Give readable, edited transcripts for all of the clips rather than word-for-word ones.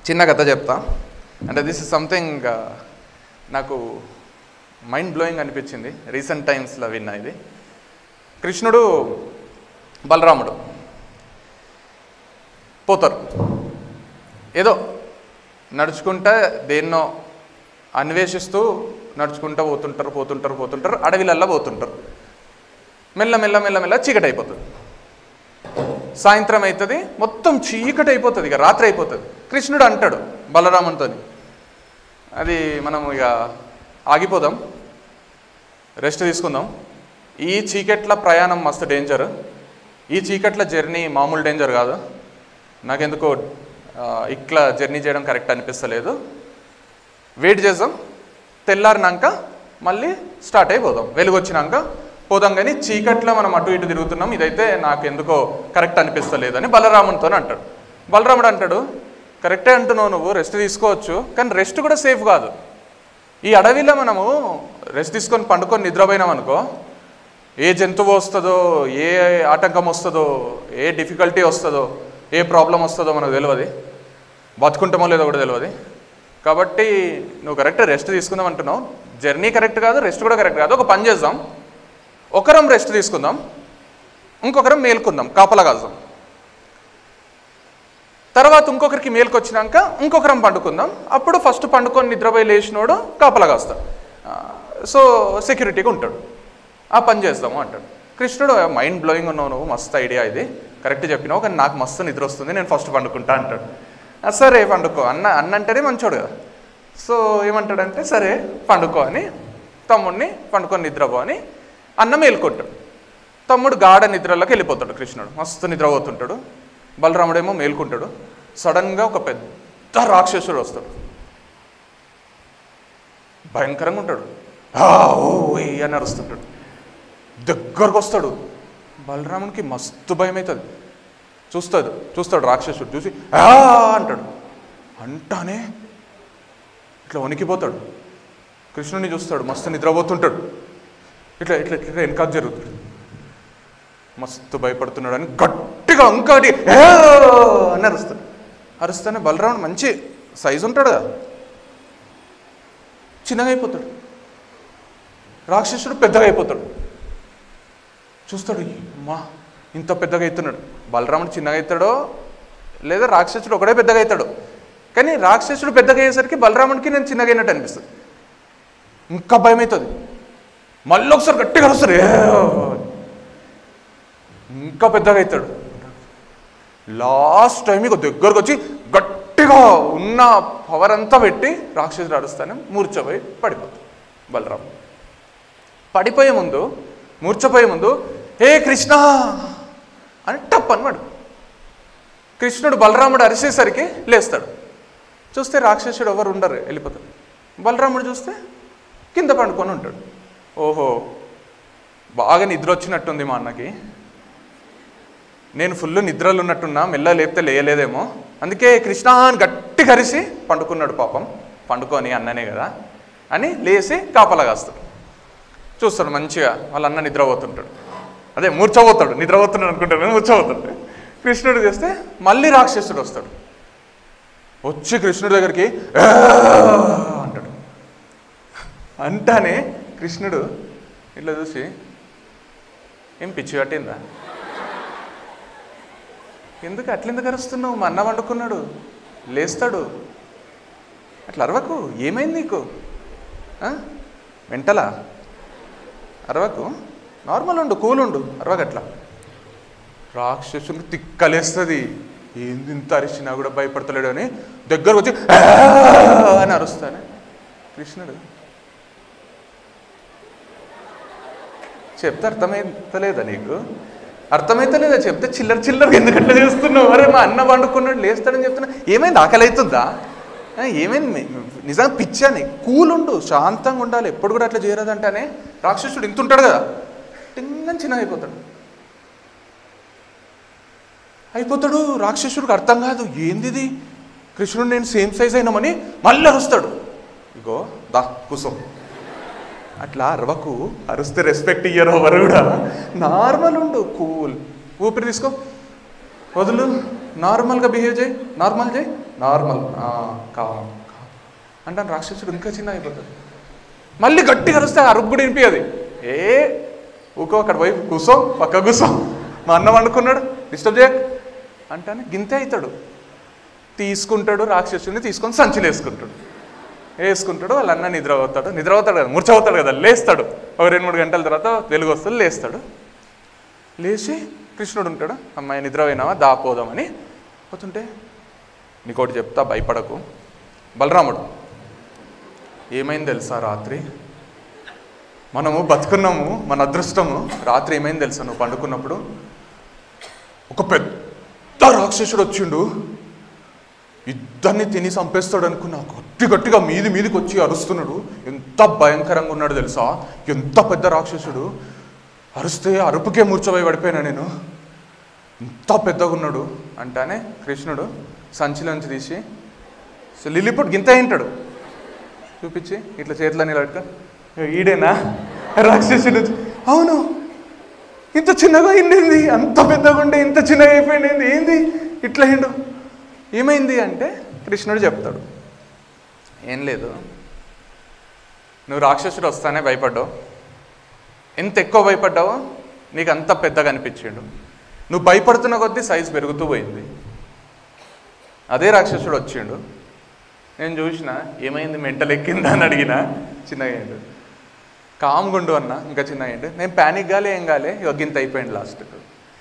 చిన్న కథ చెప్తా. అంటే దిస్ ఇస్ సంథింగ్ నాకు మైండ్ బ్లోయింగ్ అనిపించింది. రీసెంట్ టైమ్స్లో విన్నా ఇది. కృష్ణుడు బలరాముడు పోతారు, ఏదో నడుచుకుంటా దేన్నో అన్వేషిస్తూ నడుచుకుంటూ పోతుంటారు. అడవిలల్లా పోతుంటారు. మెల్ల చీకటి అయిపోతుంది. సాయంత్రం అవుతుంది, మొత్తం చీకటి అయిపోతుంది, ఇక రాత్రి అయిపోతుంది. కృష్ణుడు అంటాడు బలరామునితో, అది మనం ఇక ఆగిపోదాం, రెస్ట్ తీసుకుందాం. ఈ చీకట్ల ప్రయాణం మస్తు డేంజర్, ఈ చీకట్ల జర్నీ మామూలు డేంజర్ కాదు. నాకెందుకో ఇట్లా జర్నీ చేయడం కరెక్ట్ అనిపిస్తలేదు. వెయిట్ చేద్దాం, తెల్లారినాక మళ్ళీ స్టార్ట్ అయిపోదాం, వెలుగు వచ్చినాక పోదాం. కానీ చీకట్లో మనం అటు ఇటు తిరుగుతున్నాం, ఇదైతే నాకు ఎందుకో కరెక్ట్ అనిపిస్తలేదు అని బలరామునితో అంటాడు. బలరాముడు అంటాడు, కరెక్టే అంటున్నావు నువ్వు, రెస్ట్ తీసుకోవచ్చు, కానీ రెస్ట్ కూడా సేఫ్ కాదు. ఈ అడవిలో మనము రెస్ట్ తీసుకొని పండుకొని నిద్రపోయినాం అనుకో, ఏ జంతువు వస్తుందో, ఏ ఆటంకం వస్తుందో, ఏ డిఫికల్టీ వస్తుందో, ఏ ప్రాబ్లం వస్తుందో మనకు తెలియదు, బతుకుంటామో లేదో కూడా తెలియదు. కాబట్టి నువ్వు కరెక్ట్ రెస్ట్ తీసుకుందాం అంటున్నావు, జర్నీ కరెక్ట్ కాదు, రెస్ట్ కూడా కరెక్ట్ కాదు. ఒక పని చేద్దాం, ఒకరం రెస్ట్ తీసుకుందాం, ఇంకొకరం మేల్కుందాం, కాపలా కాద్దాం. తర్వాత ఇంకొకరికి మేలుకు వచ్చినాక ఇంకొకరం పండుకుందాం, అప్పుడు ఫస్ట్ పండుకొని నిద్రపోయి లేచినోడు కాపలా కాస్తాడు, సో సెక్యూరిటీగా ఉంటాడు. ఆ పని చేద్దాము అంటాడు. కృష్ణుడు, మైండ్ బ్లోయింగ్ ఉన్నావు నువ్వు, మస్తు ఐడియా ఇది, కరెక్ట్ చెప్పినావు, కానీ నాకు మస్తు నిద్ర వస్తుంది, నేను ఫస్ట్ పండుకుంటా అంటాడు. సరే పండుకో, అన్న అంటేనే మంచోడు కదా. సో ఏమంటాడంటే, సరే పండుకో అని తమ్ముడిని పండుకొని నిద్రపో అని అన్న మేలుకుంటాడు. తమ్ముడు గాఢ నిద్రలోకి వెళ్ళిపోతాడు. కృష్ణుడు మస్తు నిద్రపోతుంటాడు, బలరాముడేమో మేలుకుంటాడు. సడన్గా ఒక పెద్ద రాక్షసుడు వస్తాడు, భయంకరంగా ఉంటాడు, ఓ అని అరుస్తుంటాడు. దగ్గరకు వస్తాడు, బలరామునికి మస్తు భయం అవుతుంది. చూస్తాడు రాక్షసుడు, చూసి అంటాడు. అంటానే ఇట్లా వణికిపోతాడు. కృష్ణుడిని చూస్తాడు, మస్తు నిద్రపోతుంటాడు, ఇట్లా ఇట్లా ఇట్లా వెనకాల జరుగుతాడు. మస్తు భయపడుతున్నాడు అని గట్టిగా అంకాడి అని అరుస్తానే బలరాముడు మంచి సైజు ఉంటాడు కదా, చిన్నగా అయిపోతాడు. రాక్షసుడు పెద్దగా అయిపోతాడు. చూస్తాడు, అమ్మా ఇంత పెద్దగా అవుతున్నాడు. బలరాముడు చిన్నగా అవుతాడో లేదా రాక్షసుడు ఒకడే పెద్దగా అవుతాడు, కానీ రాక్షసుడు పెద్దగా అయ్యేసరికి బలరాముడికి నేను చిన్నగా అయినట్టు అనిపిస్తుంది. ఇంకా భయం అవుతుంది. మళ్ళీ ఒకసారి గట్టిగా అరుస్తాడు, ఇంకా పెద్దగా అవుతాడు. లాస్ట్ టైం ఇక దగ్గరకు వచ్చి గట్టిగా ఉన్న పవర్ అంతా పెట్టి రాక్షసుడు అరుస్తానే మూర్ఛపోయి పడిపోతాడు. బలరాముడు మూర్ఛపోయే ముందు హే కృష్ణ అని టప్ అన్నాడు. కృష్ణుడు బలరాముడు అరిసేసరికి లేస్తాడు. చూస్తే రాక్షసుడు ఎవరు ఉండరు, వెళ్ళిపోతాడు. బలరాముడు చూస్తే కింద పండుకొని ఉంటాడు. ఓహో, బాగా నిద్ర వచ్చినట్టుంది మా అన్నకి, నేను ఫుల్ నిద్రలు ఉన్నట్టున్నా, మెల్ల లేపితే లేయలేదేమో, అందుకే కృష్ణ అని గట్టి కరిసి పండుకున్నాడు. పాపం పండుకొని అన్ననే కదా అని లేచి కాపలా కాస్తాడు. చూస్తాడు మంచిగా వాళ్ళ అన్న నిద్రపోతుంటాడు, అదే మూర్ఛపోతాడు, నిద్రపోతున్నాడు అనుకుంటాడు, మూర్ఛపోతాడు. కృష్ణుడు చేస్తే మళ్ళీ రాక్షసుడు వస్తాడు. వచ్చి కృష్ణుడి దగ్గరికి అంటాడు. అంటానే కృష్ణుడు ఇట్లా చూసి, ఏం పిచ్చి కట్టిందా, అట్లెందుకు అరుస్తున్నావు, మా అన్న వండుకున్నాడు, లేస్తాడు, అట్లా అరవకు, ఏమైంది నీకు, మెంటలా, అరవకు, నార్మల్ ఉండు, కూల్ ఉండు, అరవకట్లా. రాక్షసునికి తిక్కలేస్తుంది, ఏంది ఇంత అరిచినా కూడా భయపడతలేడు అని దగ్గరకు వచ్చి అని అరుస్తానే కృష్ణుడు. చెప్తే అర్థమైతలేదా నీకు, అర్థమైతలేదా చెప్తే చిల్లరగా ఎందుకట్లా చేస్తున్నావు, అరే మా అన్న వండుకున్నాడు లేస్తాడని చెప్తున్నా, ఏమైంది, ఆకలి అవుతుందా, ఏమైంది, నిజంగా పిచ్చాని, కూల్ ఉండు, శాంతంగా ఉండాలి, ఎప్పుడు కూడా అట్లా చేయరాదంటానే. రాక్షసుడు ఇంత ఉంటాడు కదా, టింగని చిన్న అయిపోతాడు. రాక్షసుడికి అర్థం కాదు, ఏంది కృష్ణుడు నేను సేమ్ సైజ్ అయినామని మళ్ళీ అరుస్తాడు. ఇగో దా కూసో, అట్లా అరవకు, అరుస్తే రెస్పెక్ట్ ఇయ్యరు ఎవరు కూడా, నార్మల్ ఉండు, కూల్, ఊపిరి తీసుకో, వదులు, నార్మల్గా బిహేవ్ చేయి, నార్మల్ చేయి, నార్మల్ కామ్ అంటాను. రాక్షసుడు ఇంకా చిన్న అయిపోతుంది. మళ్ళీ గట్టిగా అరుస్తే అరుపు కూడా వినిపించదు. ఊకో అక్కడ పోయి కూర్చో, పక్క కూర్చో, మా అన్నం వండుకున్నాడు, డిస్టర్బ్ చేయక అంటానే గింతే అవుతాడు. తీసుకుంటాడు రాక్షసుడిని, తీసుకొని సంచులు వేసుకుంటాడు. వాళ్ళ అన్న నిద్రపోతాడు కదా, మూర్చవుతాడు కదా, లేస్తాడు. ఒక 2-3 గంటల తర్వాత వెలుగు వస్తుంది, లేస్తాడు. లేచి కృష్ణుడు ఉంటాడు, అమ్మాయి నిద్రపోయినావా దాపోదామని పోతుంటే, నీకోటి చెప్తా భయపడకు. బలరాముడు, ఏమైంది తెలుసా రాత్రి? మనము బతుకున్నాము, మన అదృష్టము. రాత్రి ఏమైంది తెలుసా? నువ్వు పండుకున్నప్పుడు ఒక పెద్ద రాక్షసుడు వచ్చిండు, ఇద్దరిని తిని చంపేస్తాడు అనుకున్నా. గట్టిగా మీదికి వచ్చి అరుస్తున్నాడు. ఎంత భయంకరంగా ఉన్నాడు తెలుసా? ఎంత పెద్ద రాక్షసుడు. అరుస్తే అరుపుకే మూర్చపోయి పడిపోయినా నేను, ఎంత పెద్దగా ఉన్నాడు అంటానే కృష్ణుడు సంచిలోంచి తీసి లిల్లీపుట్ గింత ఏంటాడు చూపించి ఇట్లా చేతిలో నిలబెట్టుక, ఈడేనా రాక్షసుడు? అవును, ఇంత చిన్నగా అయింది, అంత పెద్దగా ఉండే ఇంత చిన్నగా అయిపోయింది, ఏంది ఇట్లా అయిండు? ఏమైంది అంటే కృష్ణుడు చెప్తాడు, ఏం లేదు, నువ్వు రాక్షసుడు వస్తానే భయపడ్డావు. ఎంత ఎక్కువ భయపడ్డావో నీకు అంత పెద్దగా అనిపించిండు. నువ్వు భయపడుతున్న కొద్దీ సైజు పెరుగుతూ పోయింది. అదే రాక్షసుడు వచ్చిండు, నేను చూసిన, ఏమైంది మెంటల్ ఎక్కిందా అని అడిగినా, చిన్నగా అయ్యిండు. కామ్గుండు అన్న, ఇంకా చిన్నగా అయ్యిండు. నేను ప్యానిక్ కాలే, ఏం కాలే, గింత అయిపోయింది లాస్ట్కు.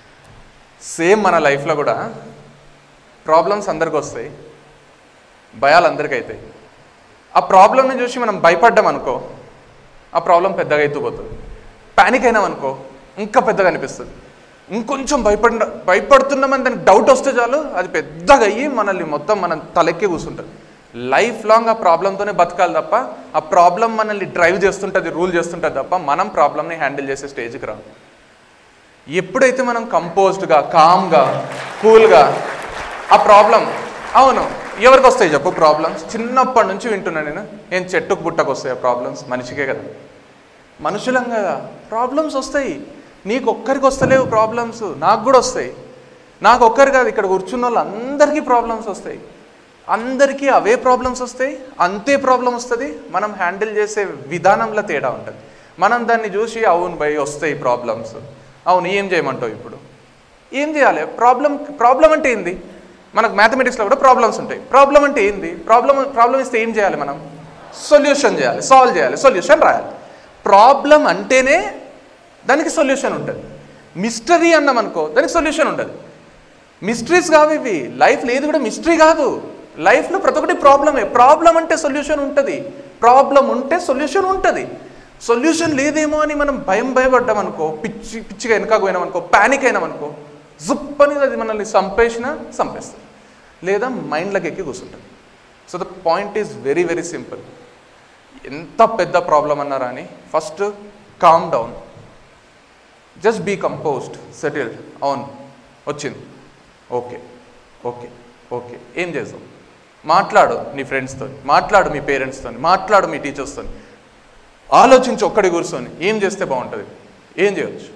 సేమ్ మన లైఫ్లో కూడా ప్రాబ్లమ్స్ అందరికి వస్తాయి, భయాలు అందరికీ అవుతాయి. ఆ ప్రాబ్లమ్ని చూసి మనం భయపడ్డాం అనుకో, ఆ ప్రాబ్లం పెద్దగా అవుతూ పోతుంది. ప్యానిక్ అయినాం అనుకో, ఇంకా పెద్దగా అనిపిస్తుంది. ఇంకొంచెం భయపడుతున్నామని దానికి డౌట్ వస్తే చాలు, అది పెద్దగా అయ్యి మనల్ని మొత్తం మన తలెక్కి కూర్చుంటుంది. లైఫ్ లాంగ్ ఆ ప్రాబ్లంతోనే బతకాలి తప్ప, ఆ ప్రాబ్లం మనల్ని డ్రైవ్ చేస్తుంటుంది, రూల్ చేస్తుంటుంది తప్ప, మనం ప్రాబ్లమ్ని హ్యాండిల్ చేసే స్టేజ్కి రాం. ఎప్పుడైతే మనం కంపోజ్డ్గా, కామ్గా, కూల్గా ఆ ప్రాబ్లం, అవును ఎవరికి వస్తాయి చెప్పు ప్రాబ్లమ్స్? చిన్నప్పటి నుంచి వింటున్నా నేను, ఏం చెట్టుకు పుట్టకు వస్తాయి ఆ ప్రాబ్లమ్స్? మనిషికే కదా, మనుషులం కదా, ప్రాబ్లమ్స్ వస్తాయి. నీకు ఒక్కరికి వస్తలేవు ప్రాబ్లమ్స్, నాకు కూడా వస్తాయి. నాకు ఒక్కరు కాదు, ఇక్కడ కూర్చున్న వాళ్ళు అందరికీ ప్రాబ్లమ్స్ వస్తాయి. అందరికీ అవే ప్రాబ్లమ్స్ వస్తాయి, అంతే ప్రాబ్లం వస్తుంది. మనం హ్యాండిల్ చేసే విధానంలో తేడా ఉంటుంది. మనం దాన్ని చూసి అవును భయ్ వస్తాయి ప్రాబ్లమ్స్, అవును ఏం చేయమంటావు ఇప్పుడు? ఏం చేయాలి? ప్రాబ్లం అంటే ఏంది? మనకు మ్యాథమెటిక్స్లో కూడా ప్రాబ్లమ్స్ ఉంటాయి. ప్రాబ్లం అంటే ఏంది? ప్రాబ్లం ఇస్తే ఏం చేయాలి? మనం సొల్యూషన్ చేయాలి, సాల్వ్ చేయాలి, సొల్యూషన్ రాయాలి. ప్రాబ్లం అంటేనే దానికి సొల్యూషన్ ఉంటుంది. మిస్టరీ అన్నాం అనుకో, దానికి సొల్యూషన్ ఉంటుంది. మిస్టరీస్ కావు ఇవి. లైఫ్లో ఏది కూడా మిస్టరీ కాదు. లైఫ్లో ప్రతి ఒక్కటి ప్రాబ్లమే. ప్రాబ్లం అంటే సొల్యూషన్ ఉంటుంది, ప్రాబ్లం ఉంటే సొల్యూషన్ ఉంటుంది. సొల్యూషన్ లేదేమో అని మనం భయపడ్డాం అనుకో, పిచ్చిగా వెనకాకు పోయినాం అనుకో, ప్యానిక్ అయినాం అనుకో, జుప్ అని అది మనల్ని చంపేస్తుంది, లేదా మైండ్లోకి ఎక్కి కూర్చుంటుంది. So the point is very very simple. ఎంత పెద్ద ప్రాబ్లం అన్నారా అని first calm down, just be composed, settled. అవును వచ్చింది, ఓకే ఓకే ఓకే, ఏం చేద్దాం? మాట్లాడు నీ ఫ్రెండ్స్తో, మాట్లాడు మీ పేరెంట్స్తో, మాట్లాడు మీ టీచర్స్తో, ఆలోచించి ఒక్కడి కూర్చొని ఏం చేస్తే బాగుంటుంది, ఏం చేయవచ్చు,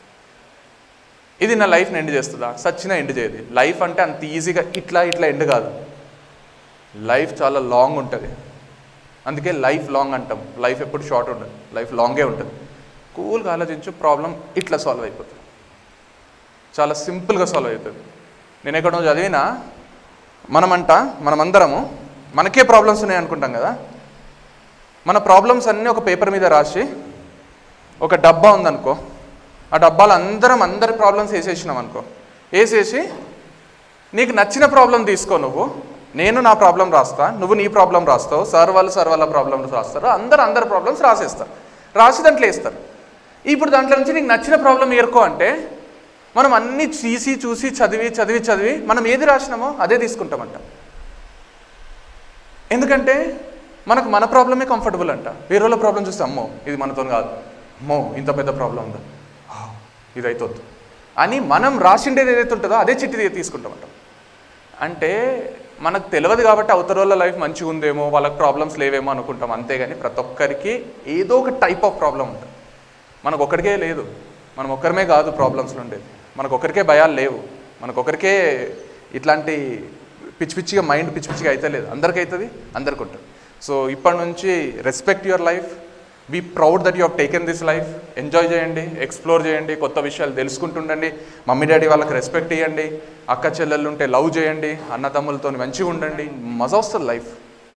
ఇది నా లైఫ్ని ఎండ్ చేస్తుందా? సచ్చినా ఎండ్ చేయదు. లైఫ్ అంటే అంత ఈజీగా ఇట్లా ఎండ్ కాదు. లైఫ్ చాలా లాంగ్ ఉంటుంది, అందుకే లైఫ్ లాంగ్ అంటాం. లైఫ్ ఎప్పుడు షార్ట్ ఉండదు, లైఫ్ లాంగే ఉంటుంది. కూల్గా ఆలోచించు, ప్రాబ్లం ఇట్లా సాల్వ్ అయిపోతుంది, చాలా సింపుల్గా సాల్వ్ అవుతుంది. నేను ఎక్కడో చదివినా, మనమందరము మనకే ప్రాబ్లమ్స్ ఉన్నాయి అనుకుంటాం కదా. మన ప్రాబ్లమ్స్ అన్నీ ఒక పేపర్ మీద రాసి, ఒక డబ్బా ఉందనుకో, ఆ డబ్బాలో అందరి ప్రాబ్లమ్స్ వేసేసినాం అనుకో, వేసేసి నీకు నచ్చిన ప్రాబ్లం తీసుకో, నేను నా ప్రాబ్లం రాస్తా, నువ్వు నీ ప్రాబ్లం రాస్తావు, సార్ వాళ్ళ ప్రాబ్లమ్స్ రాస్తారు, అందరి ప్రాబ్లమ్స్ రాసేస్తారు, రాసి దాంట్లో వేస్తారు. ఇప్పుడు దాంట్లో నుంచి నీకు నచ్చిన ప్రాబ్లం ఏరుకో అంటే, మనం అన్నీ చూసి చదివి మనం ఏది రాసినామో అదే తీసుకుంటామంట. ఎందుకంటే మనకు మన ప్రాబ్లమే కంఫర్టబుల్ అంట. వేరే వాళ్ళ ప్రాబ్లం చూస్తే అమ్మో ఇది మనతో కాదు, అమ్మో ఇంత పెద్ద ప్రాబ్లం ఉందా, ఇది అవుతుంది అని మనం రాసిండేది ఏదైతే ఉంటుందో అదే చిట్టి తీసుకుంటామంట. అంటే మనకు తెలియదు కాబట్టి అవతల వాళ్ళ లైఫ్ మంచిగా ఉందేమో, వాళ్ళకి ప్రాబ్లమ్స్ లేవేమో అనుకుంటాం, అంతేగాని ప్రతి ఒక్కరికి ఏదో ఒక టైప్ ఆఫ్ ప్రాబ్లం ఉంటుంది. మనకు ఒక్కడికే లేదు, మనం ఒక్కరిమే కాదు ప్రాబ్లమ్స్లో ఉండేది, మనకు ఒక్కరికే భయాలు లేవు, మనకు ఒక్కరికే ఇట్లాంటి పిచ్చి పిచ్చిగా మైండ్ పిచ్చి పిచ్చిగా అయితే లేదు, అందరికీ అవుతుంది, అందరికి ఉంటుంది. సో ఇప్పటి నుంచి respect your life, be proud that you have taken this life. Enjoy చేయండి, ఎక్స్ప్లోర్ చేయండి, కొత్త విషయాలు తెలుసుకుంటుండండి, మమ్మీ డాడీ వాళ్ళకి రెస్పెక్ట్ ఇవ్వండి, అక్క చెల్లెళ్ళు ఉంటే లవ్ చేయండి, అన్నతమ్ములతో మంచిగా ఉండండి, మజా వస్తుంది లైఫ్.